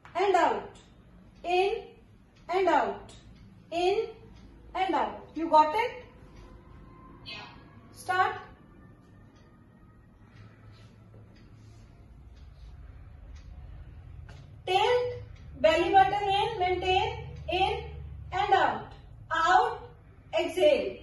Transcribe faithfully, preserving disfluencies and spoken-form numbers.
and out. In and out. In and out. You got it? Yeah. Start. Tilt, belly button in, maintain, in and out. Out, exhale.